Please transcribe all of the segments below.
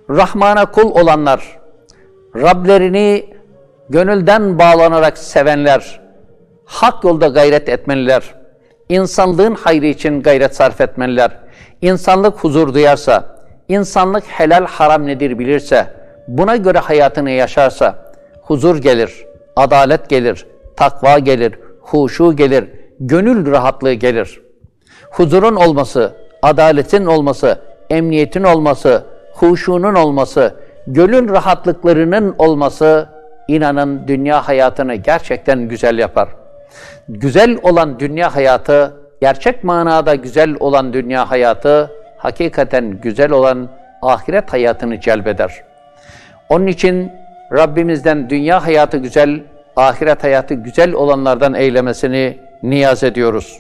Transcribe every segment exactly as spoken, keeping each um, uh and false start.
Rahman'a kul olanlar, Rablerini gönülden bağlanarak sevenler, hak yolda gayret etmeliler. İnsanlığın hayrı için gayret sarf etmeliler. İnsanlık huzur duyarsa, insanlık helal haram nedir bilirse, buna göre hayatını yaşarsa, huzur gelir, adalet gelir, takva gelir, huşu gelir, gönül rahatlığı gelir. Huzurun olması, adaletin olması, emniyetin olması, huşunun olması, gönül rahatlıklarının olması, inanın dünya hayatını gerçekten güzel yapar. Güzel olan dünya hayatı, gerçek manada güzel olan dünya hayatı, hakikaten güzel olan ahiret hayatını celbeder. Onun için Rabbimizden dünya hayatı güzel, ahiret hayatı güzel olanlardan eylemesini niyaz ediyoruz.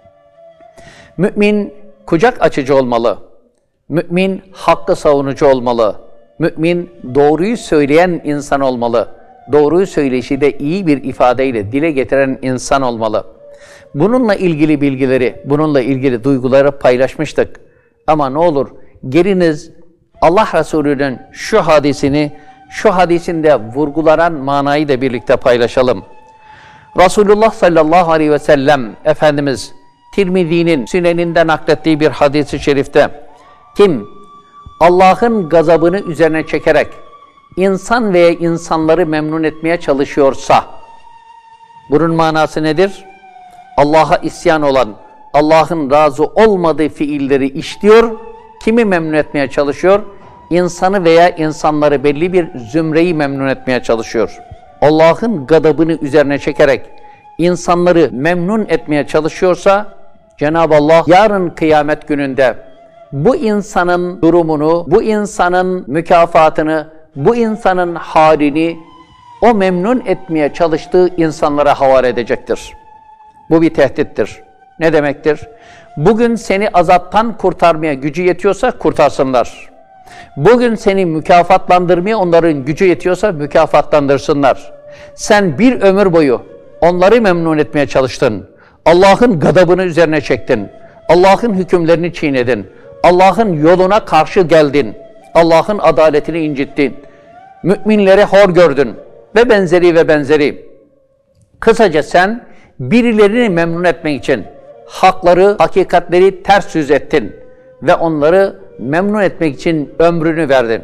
Mümin kucak açıcı olmalı. Mümin hakkı savunucu olmalı. Mümin doğruyu söyleyen insan olmalı. Doğruyu söyleyişi de iyi bir ifadeyle dile getiren insan olmalı. Bununla ilgili bilgileri, bununla ilgili duyguları paylaşmıştık. Ama ne olur geliniz Allah Resulü'nün şu hadisini, şu hadisinde vurgulanan manayı da birlikte paylaşalım. Resulullah sallallahu aleyhi ve sellem Efendimiz Tirmizi'nin Süneninde naklettiği bir hadis-i şerifte kim Allah'ın gazabını üzerine çekerek insan veya insanları memnun etmeye çalışıyorsa, bunun manası nedir? Allah'a isyan olan, Allah'ın razı olmadığı fiilleri işliyor, kimi memnun etmeye çalışıyor? İnsanı veya insanları, belli bir zümreyi memnun etmeye çalışıyor. Allah'ın gadabını üzerine çekerek insanları memnun etmeye çalışıyorsa, Cenab-ı Allah yarın kıyamet gününde bu insanın durumunu, bu insanın mükafatını, bu insanın halini o memnun etmeye çalıştığı insanlara havale edecektir. Bu bir tehdittir. Ne demektir? Bugün seni azaptan kurtarmaya gücü yetiyorsa kurtarsınlar. Bugün seni mükafatlandırmaya onların gücü yetiyorsa mükafatlandırsınlar. Sen bir ömür boyu onları memnun etmeye çalıştın. Allah'ın gadabını üzerine çektin. Allah'ın hükümlerini çiğnedin. Allah'ın yoluna karşı geldin. Allah'ın adaletini incittin. Müminleri hor gördün. Ve benzeri ve benzeri. Kısaca sen birilerini memnun etmek için hakları, hakikatleri ters yüz ettin. Ve onları memnun etmek için ömrünü verdin.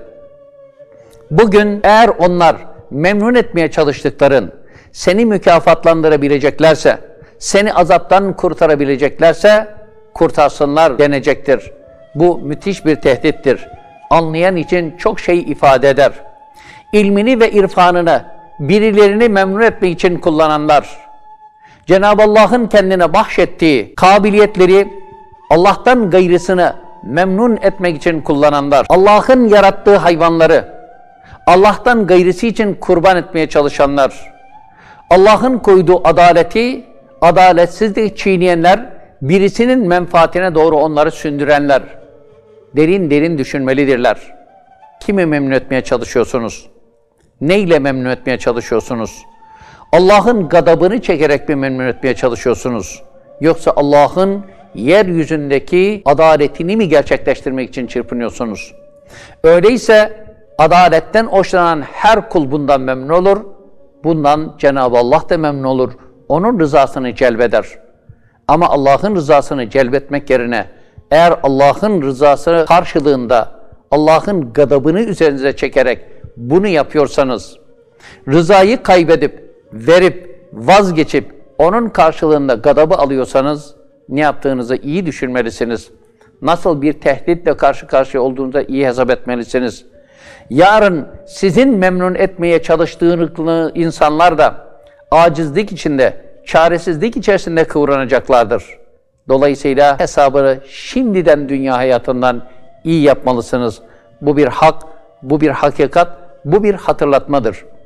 Bugün eğer onlar memnun etmeye çalıştıkların seni mükafatlandırabileceklerse, seni azaptan kurtarabileceklerse kurtarsınlar denecektir. Bu müthiş bir tehdittir. Anlayan için çok şey ifade eder. İlmini ve irfanını birilerini memnun etmek için kullananlar, Cenab-ı Allah'ın kendine bahşettiği kabiliyetleri Allah'tan gayrısını memnun etmek için kullananlar, Allah'ın yarattığı hayvanları Allah'tan gayrısı için kurban etmeye çalışanlar, Allah'ın koyduğu adaleti, adaletsizliği çiğneyenler, birisinin menfaatine doğru onları sündürenler, derin derin düşünmelidirler. Kimi memnun etmeye çalışıyorsunuz? Neyle memnun etmeye çalışıyorsunuz? Allah'ın gadabını çekerek mi memnun etmeye çalışıyorsunuz? Yoksa Allah'ın yeryüzündeki adaletini mi gerçekleştirmek için çırpınıyorsunuz? Öyleyse adaletten hoşlanan her kul bundan memnun olur. Bundan Cenab-ı Allah da memnun olur. Onun rızasını celbeder. Ama Allah'ın rızasını celbetmek yerine eğer Allah'ın rızası karşılığında Allah'ın gadabını üzerinize çekerek bunu yapıyorsanız, rızayı kaybedip, verip, vazgeçip onun karşılığında gadabı alıyorsanız ne yaptığınızı iyi düşünmelisiniz. Nasıl bir tehditle karşı karşıya olduğunuzu iyi hesap etmelisiniz. Yarın sizin memnun etmeye çalıştığınız insanlar da acizlik içinde, çaresizlik içerisinde kıvranacaklardır. Dolayısıyla hesabını şimdiden dünya hayatından iyi yapmalısınız. Bu bir hak, bu bir hakikat, bu bir hatırlatmadır.